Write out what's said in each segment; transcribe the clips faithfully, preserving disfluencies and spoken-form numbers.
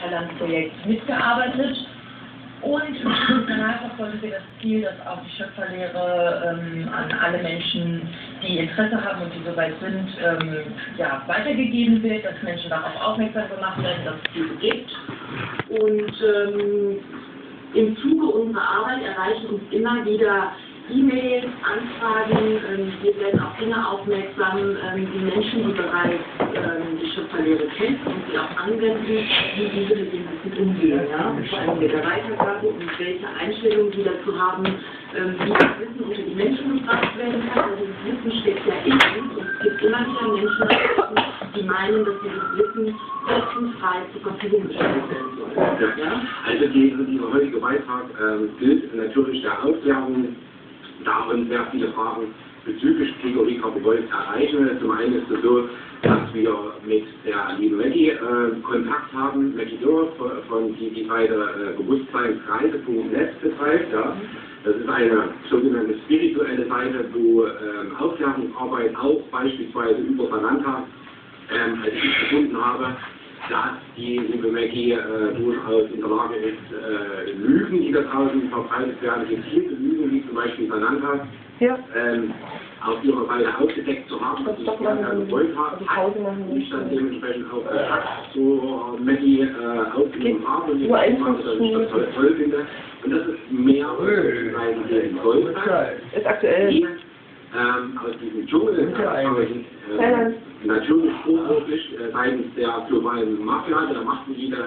Thailand-Projekt mitgearbeitet. Und im Studienkanal verfolgen wir das Ziel, dass auch die Schöpferlehre ähm, an alle Menschen, die Interesse haben und die soweit sind, ähm, ja, weitergegeben wird, dass Menschen darauf aufmerksam gemacht werden, dass es diese gibt. Und ähm, im Zuge unserer Arbeit erreichen uns immer wieder E-Mails, Anfragen, ähm, wir werden auf Dinge aufmerksam, ähm, die Menschen, die bereits ähm, die Schöpferlehre kennen und sie auch anwenden, wie diese mit dem Wissen umgehen, ja? Vor allem mit der Weitergabe und welche Einstellungen sie dazu haben, ähm, wie das Wissen unter die Menschen gebracht werden kann. Also das Wissen steckt ja in uns und es gibt immer wieder Menschen, die meinen, dass dieses Wissen kostenfrei zur Verfügung gestellt werden soll. Ja? Also die, dieser heutige Beitrag ähm, gilt natürlich der Aufklärung. Da uns sehr viele Fragen bezüglich Gregory Karpowolf erreichen. Zum einen ist es so, dass wir mit der lieben Maggie äh, Kontakt haben, Maggie Dürr von die, die Seite äh, bewusstseinsreise punkt net betreibt. Ja. Das ist eine sogenannte spirituelle Seite, wo ähm, Aufklärungsarbeit auch beispielsweise über Sananta, ähm, als ich gefunden habe, dass die liebe Maggie äh, durchaus in der Lage ist, äh, Lügen, die da draußen verbreitet werden, gezielte Lügen, wie zum Beispiel Sananta, ja. ähm, auf ihrer Seite aufgedeckt zu haben, was ich sehr gewollt habe, hat ich dann dementsprechend auch Kontakt zu Maggie äh, aufgenommen habe und ich mache, dass ich das toll, toll finde. Und das ist mehr als geben soll. Ist aktuell. Ähm, aus diesem Dschungel äh, natürlich unmöglich äh, seitens der globalen Mafia, der Machtelite,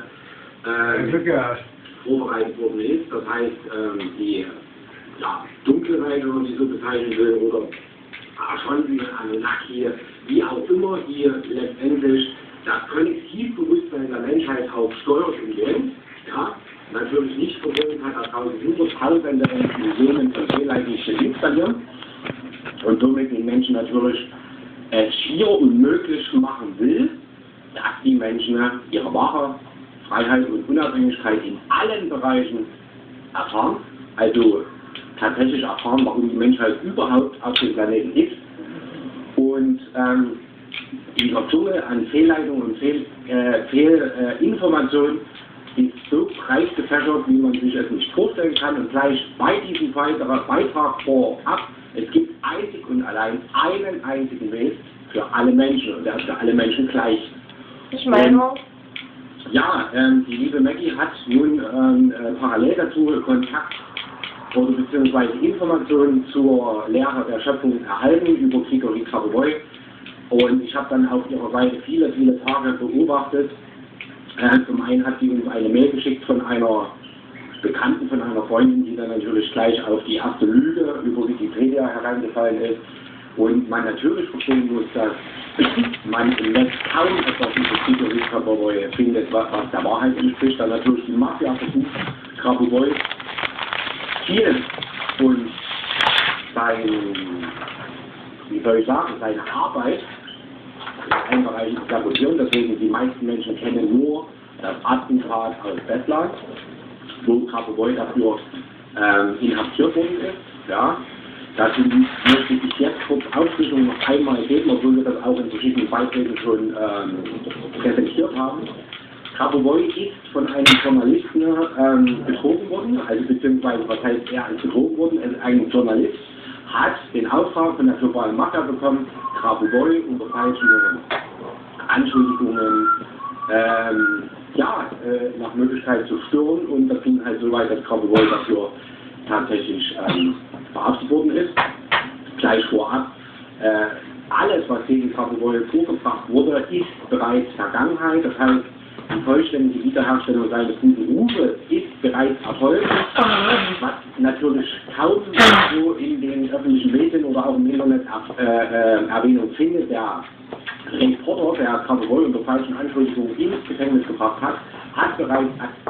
äh, vorbereitet worden ist. Das heißt, ähm, die ja, Dunkelheit, wenn man die so bezeichnen will, oder Ashanti, Anunnaki, wie auch immer, die letztendlich das Kollektivbewusstsein der Menschheit auch steuert und lenkt. Ja, natürlich nicht verbunden hat, da draußen hunderttausende Millionen von fehlleitlichen installieren. Und somit den Menschen natürlich es schier unmöglich machen will, dass die Menschen ihre wahre Freiheit und Unabhängigkeit in allen Bereichen erfahren, also tatsächlich erfahren, warum die Menschheit überhaupt auf dem Planeten ist. Und ähm, dieser Dschungel an Fehlleitungen und Fehlinformationen äh, Fehl, äh, ist so breit gefächert, wie man sich es nicht vorstellen kann. Und gleich bei diesem Beitrag vorab, es gibt einzig und allein einen einzigen Weg für alle Menschen und der ist für alle Menschen gleich. Ich meine auch. Ja, ähm, die liebe Maggie hat nun ähm, äh, parallel dazu Kontakt oder beziehungsweise Informationen zur Lehre der Schöpfung erhalten über Gregory Karpowolf. Und ich habe dann auf ihrer Seite viele, viele Tage beobachtet. Äh, zum einen hat sie uns eine Mail geschickt von einer Bekannten, von einer Freundin, die dann natürlich gleich auf die erste Lüge über Wikipedia hereingefallen ist. Und man natürlich verstehen muss, dass man im Netz kaum etwas über Gregory Karpowolf findet, was, was der Wahrheit entspricht. Dann natürlich die Mafia versucht, Karpowolf viel und sein, wie soll ich sagen, seine Arbeit in einem Bereich zu sabotieren. Deswegen die meisten Menschen kennen nur das Attentat aus Bestland, wo Karpowolf dafür ähm, inhaftiert worden ist. Ja. Dazu möchte ich jetzt kurz Aufschlüsselung noch einmal geben, obwohl wir das auch in verschiedenen Beiträgen schon ähm, präsentiert haben. Karpowolf ist von einem Journalisten ähm, betrogen worden, also beziehungsweise, was heißt, er ist betrogen worden, ein Journalist hat den Auftrag von der globalen Mafia bekommen, Karpowolf unter falschen Anschuldigungen ähm, ja, äh, nach Möglichkeit zu stören, und das ging halt so weit, dass Karpowolf dafür tatsächlich ähm, verhaftet worden ist. Gleich vorab, äh, alles, was gegen Karpowolf vorgebracht wurde, ist bereits Vergangenheit. Das heißt, die vollständige Wiederherstellung seines guten Rufes ist bereits erfolgt, was natürlich kaum so in den öffentlichen Medien oder auch im Internet äh, äh, Erwähnung findet. Der Reporter, der Karpowolf unter falschen Anschuldigungen ins Gefängnis gebracht hat, hat bereits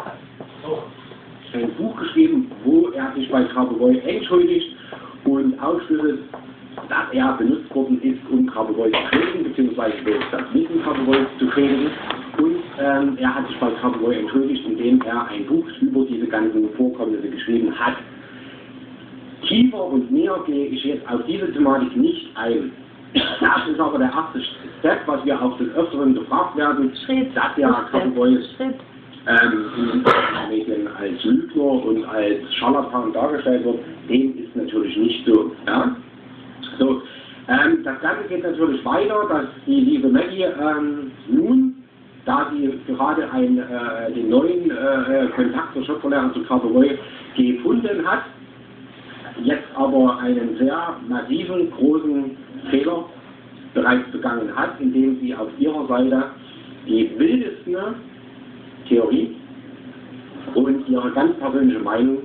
ein Buch geschrieben, wo er sich bei Karpowolf entschuldigt und aufschlüsselt, dass er benutzt worden ist, um Karpowolf zu schädigen, beziehungsweise das Wissen Karpowolf zu schädigen. Und ähm, er hat sich bei Karpowolf entschuldigt, indem er ein Buch über diese ganzen Vorkommnisse geschrieben hat. Tiefer und näher gehe ich jetzt auf diese Thematik nicht ein. Das ist aber der erste Step, was wir auch des Öfteren gefragt werden, Schritt, dass ja Karpowolf ähm, in den Medien als Lügner und als Scharlatan dargestellt wird, dem ist natürlich nicht so. Ja? So, ähm, das Ganze geht natürlich weiter, dass die liebe Maggie ähm, nun, da sie gerade ein, äh, den neuen äh, Kontakt zur Schöpferlehre zu Grabovoi gefunden hat, jetzt aber einen sehr massiven, großen Fehler bereits begangen hat, indem sie auf ihrer Seite die wildeste Theorie und ihre ganz persönliche Meinung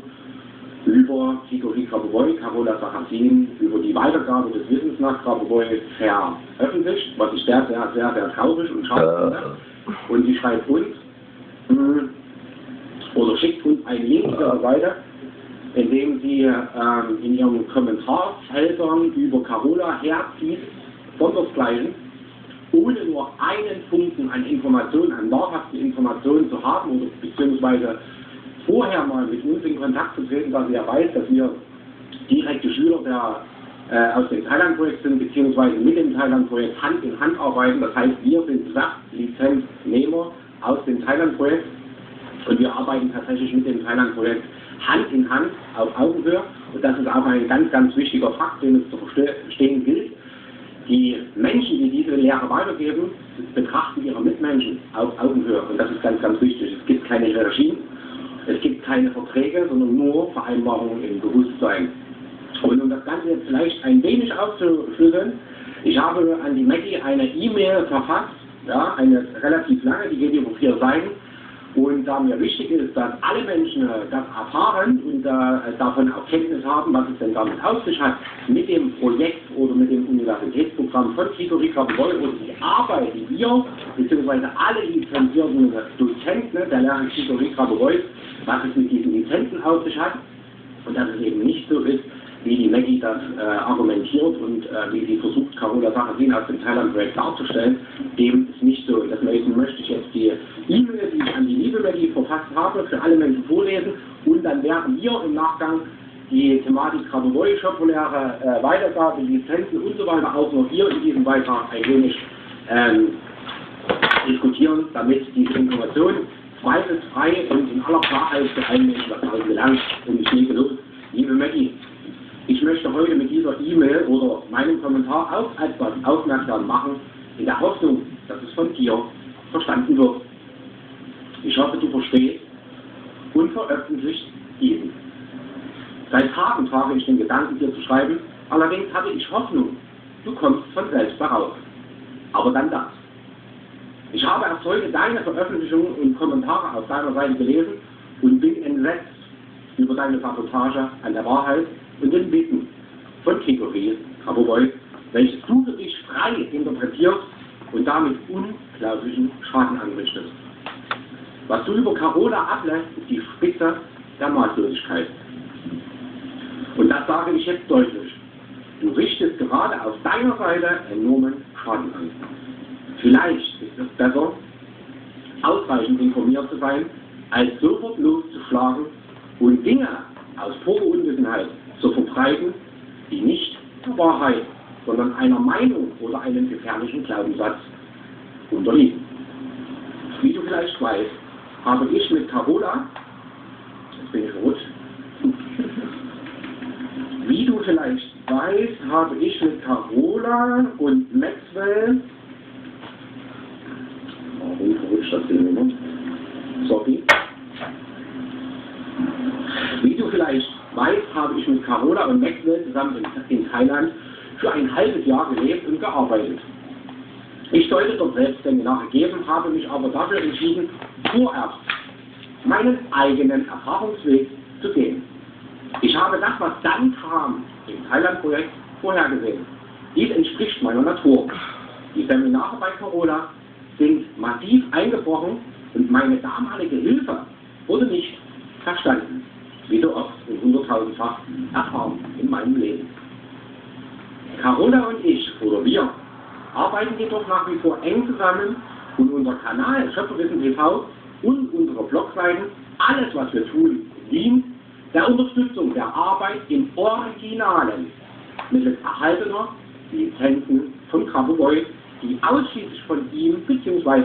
über Grigori Grabovoi, Karola Sarrazin, über die Weitergabe des Wissens nach Grabovoi veröffentlicht, was ich sehr, sehr, sehr, sehr traurig und schade finde. Und sie schreibt uns, mh, oder schickt uns einen Link zu ihrer Seite, in dem sie ähm, in ihren Kommentarfeldern über Karola herzieht, sondersgleichen, ohne nur einen Funken an Informationen, an nahrhaften Informationen zu haben oder beziehungsweise vorher mal mit uns in Kontakt zu treten, da sie ja weiß, dass wir direkte Schüler der, äh, aus dem Thailand-Projekt sind, beziehungsweise mit dem Thailand-Projekt Hand in Hand arbeiten. Das heißt, wir sind Lizenznehmer aus dem Thailand-Projekt und wir arbeiten tatsächlich mit dem Thailand-Projekt Hand in Hand auf Augenhöhe. Und das ist auch ein ganz, ganz wichtiger Fakt, den es zu verstehen gilt. Die Menschen, die diese Lehre weitergeben, betrachten ihre Mitmenschen auf Augenhöhe. Und das ist ganz, ganz wichtig. Es gibt keine Hierarchien, es gibt keine Verträge, sondern nur Vereinbarungen im Bewusstsein. Und um das Ganze jetzt vielleicht ein wenig aufzuschlüsseln, ich habe an die Maggie eine E-Mail verfasst, ja, eine relativ lange, die geht über vier Seiten. Und da mir wichtig ist, dass alle Menschen das erfahren und äh, davon auch Kenntnis haben, was es denn damit auf sich hat, mit dem Projekt oder mit dem Universitätsprogramm von Grigori Grabovoi und die Arbeit, die wir, beziehungsweise alle lizenzierten Dozenten der Lehre Grigori Grabovoi, was es mit diesen Lizenzen auf sich hat und dass es eben nicht so ist, wie die Maggie das äh, argumentiert und äh, wie sie versucht, Karola Sarrazin aus dem Thailand-Projekt darzustellen, dem ist nicht so. Und deswegen möchte ich jetzt die E-Mail, die ich an die liebe Maggie verfasst habe, für alle Menschen vorlesen und dann werden wir im Nachgang die Thematik Grabovoi, Schöpferlehre, äh, Weitergabe, Lizenzen und so weiter auch noch hier in diesem Beitrag ein wenig ähm, diskutieren, damit diese Information zweifelsfrei und in aller Klarheit für alle Menschen das Hause gelangt und ich lege los. Liebe Maggie, ich möchte heute mit dieser E-Mail oder meinem Kommentar auf etwas aufmerksam machen, in der Hoffnung, dass es von dir verstanden wird. Ich hoffe, du verstehst und veröffentlicht diesen. Seit Tagen trage ich den Gedanken, dir zu schreiben, allerdings hatte ich Hoffnung, du kommst von selbst darauf. Aber dann das. Ich habe erst heute deine Veröffentlichungen und Kommentare auf deiner Seite gelesen und bin entsetzt über deine Sabotage an der Wahrheit und den Bitten von Grigori Grabovoi, welches du für dich frei interpretierst und damit unglaublichen Schaden anrichtest. Was du über Karola ablässt, ist die Spitze der Maßlosigkeit. Und das sage ich jetzt deutlich. Du richtest gerade auf deiner Seite enormen Schaden an. Vielleicht ist es besser, ausreichend informiert zu sein, als sofort loszuschlagen und Dinge aus purer Unwissenheit zu verbreiten, die nicht der Wahrheit, sondern einer Meinung oder einem gefährlichen Glaubenssatz unterliegen. Wie du vielleicht weißt, habe ich mit Karola, jetzt bin ich verrutscht, wie du vielleicht weißt, habe ich mit Karola und Maxwell, warum verrutscht das hier immer? Sorry. Wie du vielleicht weißt, habe ich mit Karola und Maxwell zusammen in, in Thailand für ein halbes Jahr gelebt und gearbeitet. Ich sollte dort selbst Seminare geben, habe mich aber dafür entschieden, vorerst meinen eigenen Erfahrungsweg zu gehen. Ich habe das, was dann kam, im Thailand-Projekt vorhergesehen. Dies entspricht meiner Natur. Die Seminare bei Karola sind massiv eingebrochen und meine damalige Hilfe wurde nicht verstanden. Wie so oft und hunderttausendfach erfahren in meinem Leben. Karola und ich, oder wir, arbeiten jedoch nach wie vor eng zusammen und unser Kanal Schöpferwissen T V und unsere Blogseiten, alles was wir tun, dient der Unterstützung der Arbeit im Originalen mittels erhaltener Lizenzen von Grabovoi, die ausschließlich von ihm bzw.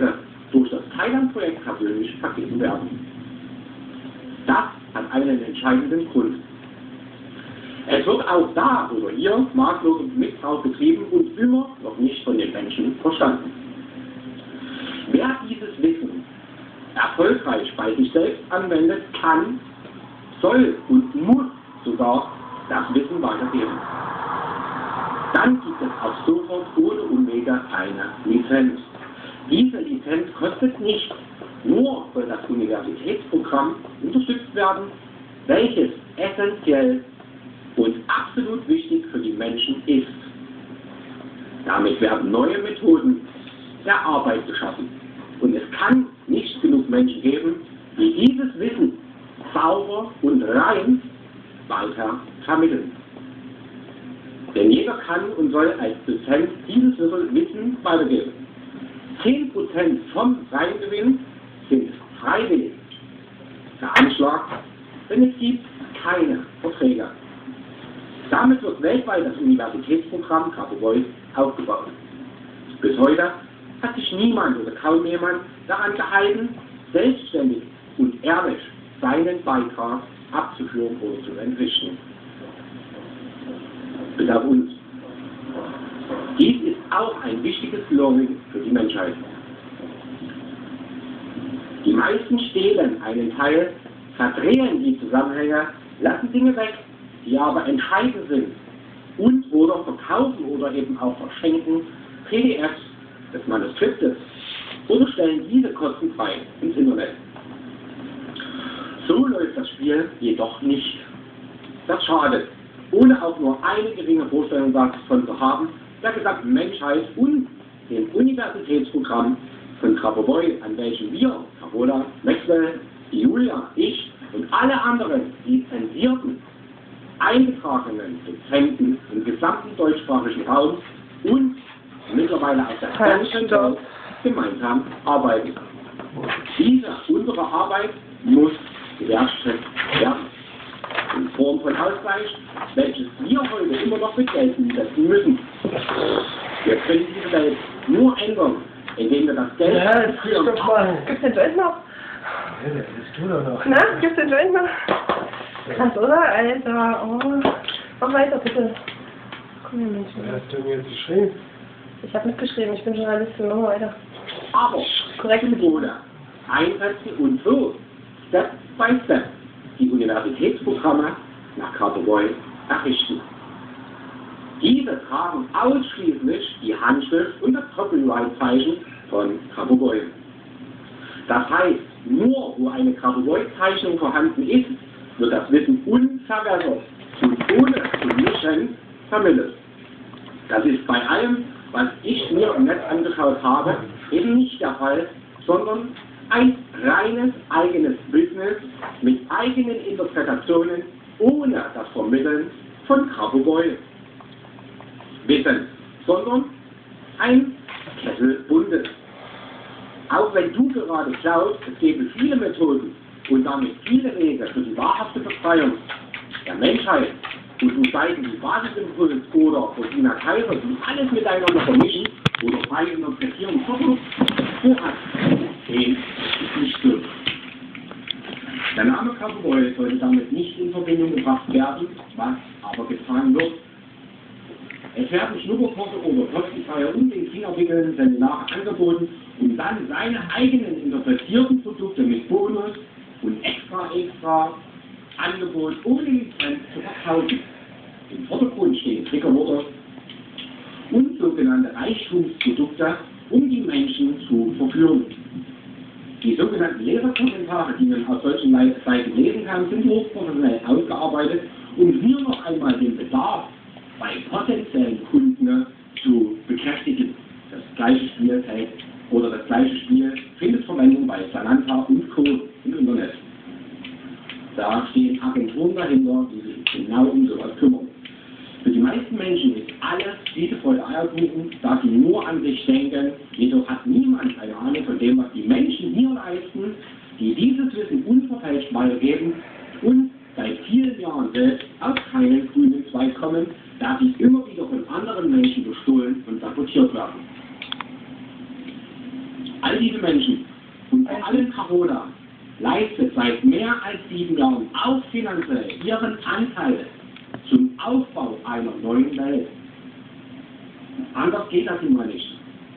durch das Thailand-Projekt persönlich vergeben werden. Das hat einen entscheidenden Grund. Es wird auch da oder hier maßloser Missbrauch betrieben und immer noch nicht von den Menschen verstanden. Wer dieses Wissen erfolgreich bei sich selbst anwendet, kann, soll und muss sogar das Wissen weitergeben. Dann gibt es auch sofort ohne Umwege eine Lizenz. Diese Lizenz kostet nichts, nur soll das Universitätsprogramm unterstützt werden, welches essentiell und absolut wichtig für die Menschen ist. Damit werden neue Methoden der Arbeit geschaffen. Und es kann nicht genug Menschen geben, die dieses Wissen sauber und rein weiter vermitteln. Denn jeder kann und soll als Dozent dieses Wissen weitergeben. zehn Prozent vom Reingewinn sind freiwillig veranschlagt, denn es gibt keine Verträge. Damit wird weltweit das Universitätsprogramm Grabovoi aufgebaut. Bis heute hat sich niemand oder kaum jemand daran gehalten, selbstständig und ehrlich seinen Beitrag abzuführen oder zu entrichten. Bis auf uns. Dies ist auch ein wichtiges Learning für die Menschheit. Die meisten stehlen einen Teil, verdrehen die Zusammenhänge, lassen Dinge weg, die aber entscheidend sind und oder verkaufen oder eben auch verschenken P D Fs des Manuskriptes oder stellen diese kostenfrei ins Internet. So läuft das Spiel jedoch nicht. Das schadet, ohne auch nur eine geringe Vorstellung davon zu haben, der gesamten Menschheit und dem Universitätsprogramm von Grabovoi, an welchem wir, Carola, Maxwell, Julia, ich und alle anderen lizenzierten, eingetragenen Dozenten im gesamten deutschsprachigen Raum und mittlerweile auf der ganzen Welt gemeinsam arbeiten. Diese, unsere Arbeit, muss gewertschätzt werden. In Form von Ausgleich, welches wir heute immer noch mit Geld umsetzen müssen. Wir können diese Welt nur ändern, indem wir das Geld Ja, das für ist doch mal. Gibt's den Joint noch? Ja, das tut er noch. Na, gibt's den Joint noch? Krass, oder? Alter, oh. Mach weiter, bitte. Komm hier, Mensch. Wer hat denn jetzt geschrieben? Ich habe mitgeschrieben, ich bin Journalistin, mach mal weiter. aber korrekte Methode einsetzen und so Step by Step die Universitätsprogramme nach Grabovoi errichten. Diese tragen ausschließlich die Handschrift und das Copyright-Zeichen von Grabovoi. Das heißt, nur wo eine Grabovoi-Zeichnung vorhanden ist, wird das Wissen unverwässert und ohne zu mischen vermittelt. Das ist bei allem, was ich mir im Netz angeschaut habe, eben nicht der Fall, sondern ein reines eigenes Business mit eigenen Interpretationen ohne das Vermitteln von Grabovoi Wissen, sondern ein Kessel buntes. Auch wenn du gerade glaubst, es gäbe viele Methoden und damit viele Wege für die wahrhafte Befreiung der Menschheit und du Seiten wie Basisimpuls oder Rosina Kaiser, die alles miteinander vermischen oder frei interpretieren versucht, vorhat, dem ist nicht gut. Der Name Grabovoi sollte damit nicht in Verbindung gebracht werden, was aber getan wird. Es werden Schnupperkurse oder kostenfreie Unbedingt-Artikeln, Seminare angeboten, um dann seine eigenen interpretierten Produkte mit Bonus und extra extra Angebot ohne Lizenz zu verkaufen. Im Vordergrund stehen Triggerworte und sogenannte Reichtumsprodukte, um die Menschen zu verführen. Die sogenannten Leserkommentare, die man auf solchen Seiten lesen kann, sind hochprofessionell ausgearbeitet, um hier noch einmal den Bedarf bei potenziellen Kunden zu bekräftigen. Das gleiche Spiel hält, oder das gleiche Spiel findet Verwendung bei Sananta und Co. im Internet. Da stehen Agenturen dahinter, die sich genau um sowas kümmern. Für die meisten Menschen ist alles Friede, Freude, Eierkuchen, da sie nur an sich denken, jedoch hat niemand eine Ahnung von dem, was die Menschen hier leisten, die dieses Wissen unverfälscht weitergeben und seit vielen Jahren selbst auf keinen grünen Zweig kommen, da sie immer wieder von anderen Menschen bestohlen und sabotiert werden. All diese Menschen und vor allem Carola leistet seit mehr als sieben Jahren auch finanziell ihren Anteil zum Aufbau einer neuen Welt. Anders geht das immer nicht.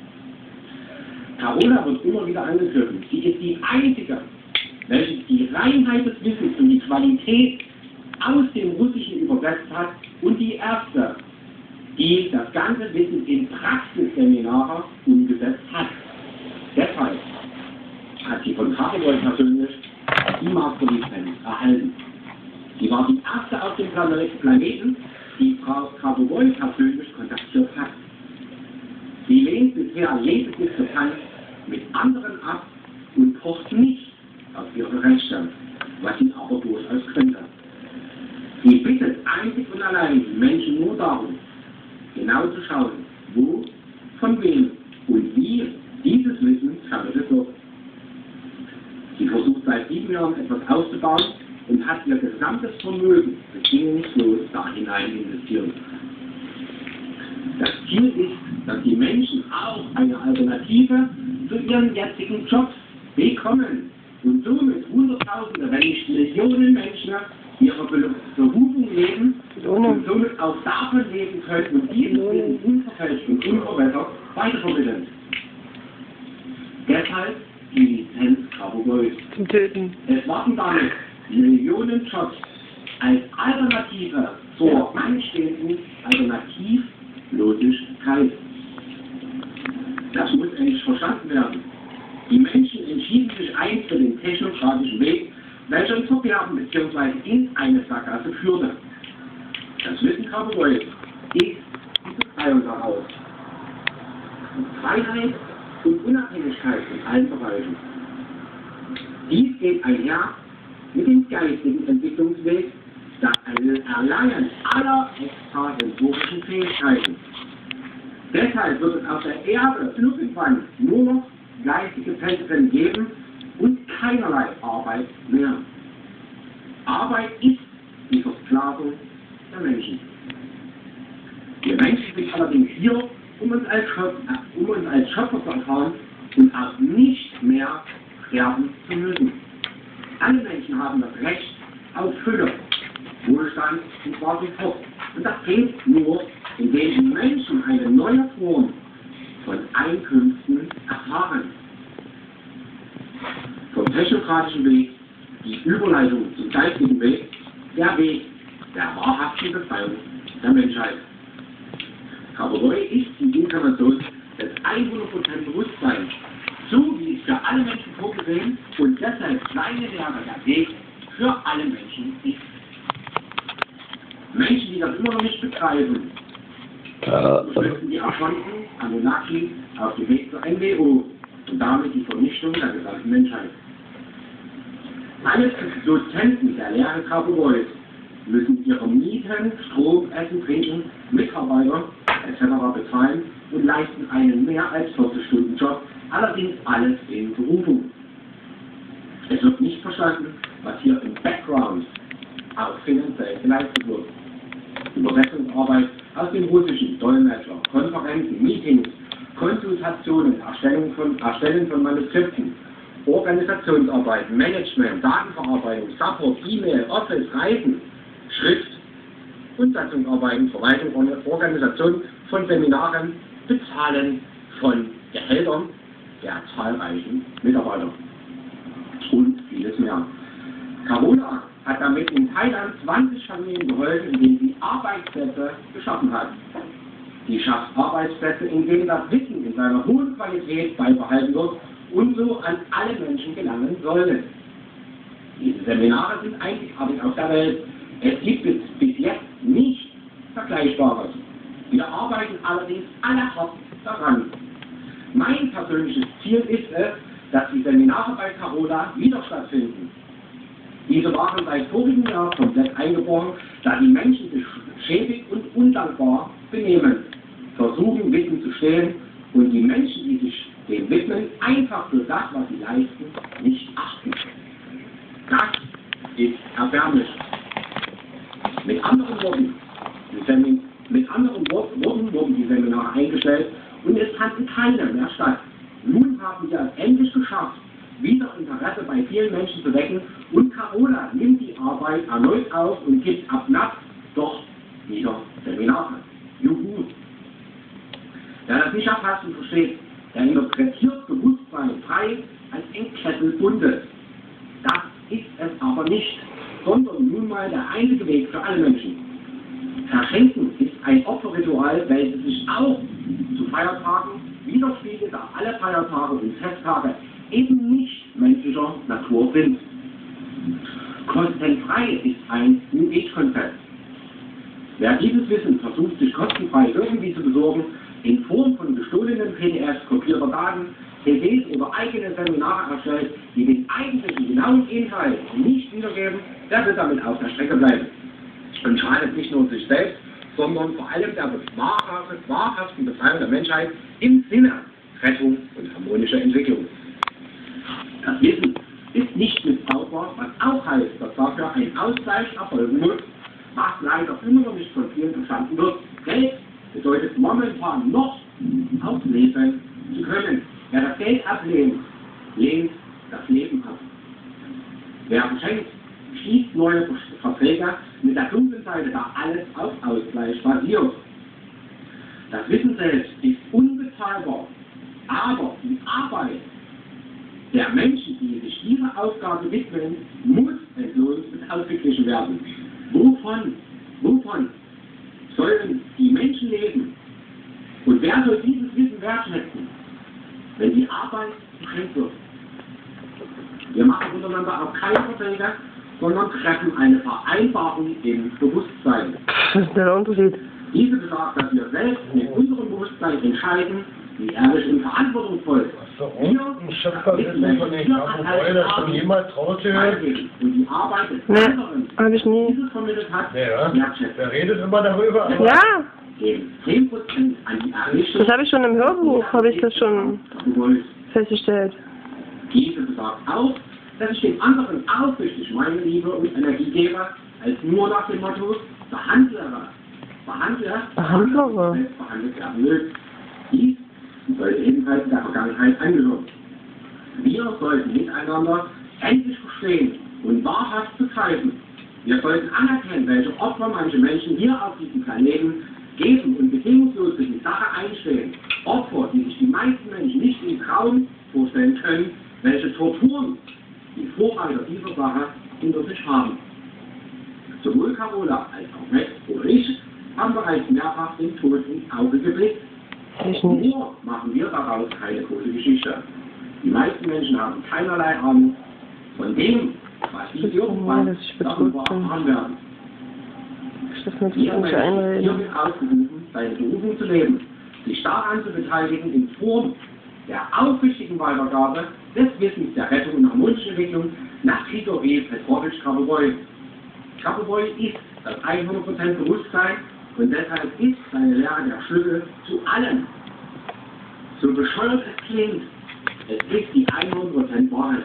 Carola wird immer wieder angegriffen. Sie ist die Einzige, welche die Reinheit des Wissens und die Qualität aus dem Russischen übersetzt hat und die Erste, die das ganze Wissen in Praxisseminare umgesetzt hat. Deshalb hat sie von Carola persönlich die Masterlizenz erhalten. Sie war die Erste auf dem Planeten, die Frau Carola persönlich kontaktiert hat. Sie lehnt bisher jede Diskrepanz mit anderen ab und pocht nicht auf ihre Rechte, was sie aber durchaus könnte. Sie bittet einzig und allein die Menschen nur darum, genau zu schauen, wo, von wem und wie dieses Wissen vermittelt wird. Sie versucht seit sieben Jahren etwas aufzubauen und hat ihr gesamtes Vermögen bedingungslos da hinein investiert. Das Ziel ist, dass die Menschen auch eine Alternative zu ihren jetzigen Jobs bekommen und somit Hunderttausende, wenn nicht Millionen Menschen ihre Berufung leben und somit auch davon leben können und dieses Wissen unverfälscht und unverwässert weitervermitteln. Deshalb die Lizenz Carola. Zum Töten. Es warten damit Millionen Jobs als Alternative zur anstehenden Alternativlosigkeit. Das muss endlich verstanden werden. Die Menschen entschieden sich einst für den technokratischen Weg, welcher in Verderben bzw. in eine Sackgasse führte. Das Wissen Carola ist die Befreiung daraus. Freiheit und Unabhängigkeit in allen Bereichen. Dies geht einher mit dem geistigen Entwicklungsweg, das Erlangen aller extrasensorischen Fähigkeiten. Deshalb wird es auf der Erde irgendwann nur noch geistige Zentren geben und keinerlei Arbeit mehr. Arbeit ist die Versklavung der Menschen. Wir Menschen sind allerdings hier, um uns als Schöpfer, um uns als Schöpfer zu erfahren und auch nicht mehr sterben zu müssen. Alle Menschen haben das Recht auf Fülle, Wohlstand und zwar sofort. Und das geht nur, indem die Menschen eine neue Form von Einkünften erfahren. Vom technokratischen Weg, die Überleitung zum geistigen Weg, der Weg der wahrhaften Befreiung der Menschheit. Carola ist die Inkarnation des hundert Prozent Bewusstseins, so wie es für alle Menschen vorgesehen und deshalb seine Lehre der Weg für alle Menschen ist. Menschen, die das immer noch nicht begreifen, beschriften die Erschwanken Anunnaki auf dem Weg zur N W O und damit die Vernichtung der gesamten Menschheit. Alle Dozenten der Lehre Carola müssen ihre Mieten, Strom, Essen, Trinken, Mitarbeiter et cetera bezahlen und leisten einen mehr als vierzig Stunden Job, allerdings alles in Berufung. Es wird nicht verstanden, was hier im Background auch finanziell geleistet wird. Übersetzungsarbeit aus dem Russischen, Dolmetscher, Konferenzen, Meetings, Konsultationen, Erstellung von, Erstellen von Manuskripten, Organisationsarbeit, Management, Datenverarbeitung, Support, E-Mail, Office, Reisen, Schrift, Umsetzungsarbeiten, Verwaltung und Organisation von Seminaren, Bezahlen von Gehältern der zahlreichen Mitarbeiter und vieles mehr. Carola hat damit in Thailand zwanzig Familien geholfen, indem sie Arbeitsplätze geschaffen hat. Sie schafft Arbeitsplätze, in denen das Wissen in seiner hohen Qualität beibehalten wird und so an alle Menschen gelangen soll. Diese Seminare sind einzigartig auf der Welt. Es gibt es bis jetzt nicht Vergleichbares. Wir arbeiten allerdings alle hart daran. Mein persönliches Ziel ist es, dass die Seminare bei Carola wieder stattfinden. Diese waren seit vorigem Jahr komplett eingebrochen, da die Menschen sich schäbig und undankbar benehmen, versuchen Wissen zu stehlen und die Menschen, die sich dem widmen, einfach für das, was sie leisten, nicht achten. Das ist erbärmlich. Mit anderen Worten, die Semin mit anderen Worten wurden die Seminare eingestellt und es fanden keine mehr statt. Nun Nun haben wir es endlich geschafft, wieder Interesse bei vielen Menschen zu wecken und Carola nimmt die Arbeit erneut auf und gibt ab März doch wieder Seminare. Juhu! Wer das nicht erfasst und versteht, der interpretiert Bewusstsein frei als ein Kessel Bundes. Das ist es aber nicht, sondern nun mal der einzige Weg für alle Menschen. Verschenken ist ein Opferritual, welches sich auch zu Feiertagen widerspiegelt, da alle Feiertage und Festtage eben nicht menschlicher Natur sind. Kostenfrei ist ein New Age-Konzept. Wer dieses Wissen versucht, sich kostenfrei irgendwie zu besorgen, in Form von gestohlenen P D Fs, kopierter Daten, C Ds oder eigene Seminare erstellt, die den eigentlichen genauen Inhalt nicht wiedergeben, der wird damit auf der Strecke bleiben. Und schadet nicht nur sich selbst, sondern vor allem der wahrhaften Befreiung der Menschheit im Sinne Rettung und harmonischer Entwicklung. Das Wissen ist nicht missbrauchbar, was auch heißt, dass dafür ein Ausgleich erfolgen muss, was leider immer noch nicht von vielen verstanden wird. Geld bedeutet momentan noch ausleben zu können. Wer das Geld ablehnt, lehnt das Leben ab. Wer verschenkt, schließt neue Verträge mit der dunklen Seite, da alles auf Ausgleich basiert. Das Wissen selbst ist unbezahlbar, aber die Arbeit der Menschen, die sich dieser Aufgabe widmen, muss entlohnt und ausgeglichen werden. Wovon, wovon sollen die Menschen leben? Und wer soll dieses Wissen wertschätzen, wenn die Arbeit beschränkt wird? Wir machen untereinander auch keine Verträge, sondern treffen eine Vereinbarung im Bewusstsein. Was ist der Unterschied? Diese besagt, dass wir selbst mit unserem Bewusstsein entscheiden, wie ehrlich und verantwortungsvoll wir Ein Schöpferwissen von den Kabelbräu, das schon jemals rausgehört? und die Arbeit des Nee, anderen hab ich nie. dieses vermittelt hat, Ja, wertschätzen. der redet immer darüber. Aber Ja, Geben zehn Prozent an die Errichtung. das habe ich schon im Hörbuch, habe ich das schon Gewollt. festgestellt. Diese besagt auch, dass ich dem anderen aufrichtig meine Liebe und Energie gebe, als nur nach dem Motto, behandlere, behandle, Behandlere. selbst behandelt werden will. Dies sollte ebenfalls in der Vergangenheit angehören. Wir sollten miteinander endlich verstehen und wahrhaft begreifen. Wir sollten anerkennen, welche Opfer manche Menschen hier auf diesem Planeten geben und bedingungslos für die Sache einstehen. Opfer, die sich die meisten Menschen nicht im Traum vorstellen können, welche Torturen die Vorreiter dieser Sache hinter sich haben. Sowohl Carola als auch Max oder ich haben bereits mehrfach den Tod ins Auge geblickt. Ich nicht. Nur machen wir daraus keine große Geschichte. Die meisten Menschen haben keinerlei Ahnung von dem, was sie irgendwann dass ich darüber bedrückt bin. erfahren werden. Ich darf mir das Jeder nicht Mensch einreden. hier wird ausgerufen, seine Berufung zu leben, sich daran zu beteiligen in Form der aufrichtigen Weitergabe des Wissens der Rettung und harmonischen Entwicklung nach Grigori Petrovich Grabowoi. Grabowoi ist das hundert Prozent Bewusstsein und deshalb ist seine Lehre der Schlüssel zu allem. So bescheuert es klingt, es ist die hundert Prozent Wahrheit.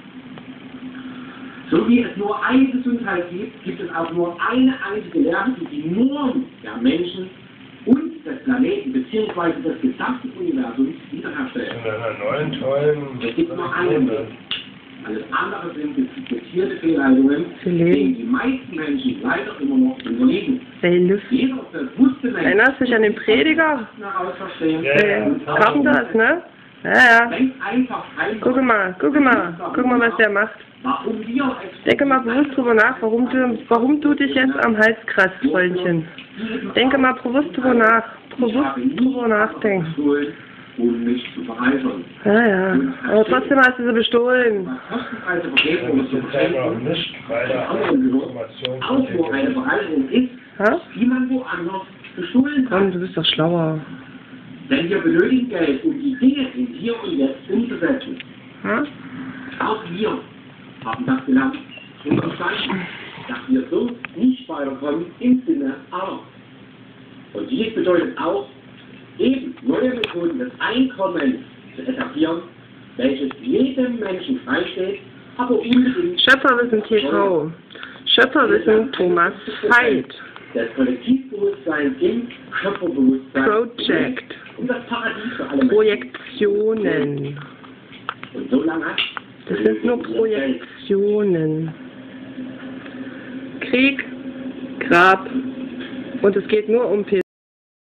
So wie es nur eine Gesundheit gibt, gibt es auch nur eine einzige Lehre, die die Norm der Menschen und des Planeten bzw. des gesamten Universums wiederherstellt. in einer neuen, tollen Es gibt nur einen Weg. Alles andere sind diskutierte Fehlleitungen, Sie leben. denen die meisten Menschen leider immer noch unterliegen. Ey, Luft. Jeder bewusste Mensch Erinnerst du dich an den Prediger? heraus verstehen, Ja, ja. und Carpenters, ne? Ja, ja. denkt einfach rein, Guck mal, guck mal, guck mal, was der macht. warum wir als Denke mal bewusst drüber nach, warum du, warum du dich jetzt am Hals kratzt, Freundchen. Denke mal bewusst drüber nach, bewusst drüber nachdenken. gestohlen, um mich zu bereichern. Ja, ja. Aber trotzdem hast du sie bestohlen. Was kostenpreise Vergebung wenn und es zu jetzt selber verschenken, nicht weiter anderen gehört, Informationen auch nur eine Bereicherung ist, Ha? die man woanders gestohlen Komm, hat. du bist doch schlauer. Denn wir benötigen Geld, um die Dinge im Hier und Jetzt umzusetzen. Ha? Auch wir haben das gelernt und verstanden, dass wir so nicht weiterkommen im Sinne aller. Und dies bedeutet auch, eben neue Methoden des Einkommens zu etablieren, welches jedem Menschen freisteht, aber unbedingt Schöpferwissen T V. Schöpferwissen Thomas Veit. das Kollektivbewusstsein im Schöpferbewusstsein Project. um das Paradies für alle Menschen. Projektionen. Und so lange hat... Das sind nur Projektionen. Krieg, Grab und es geht nur um P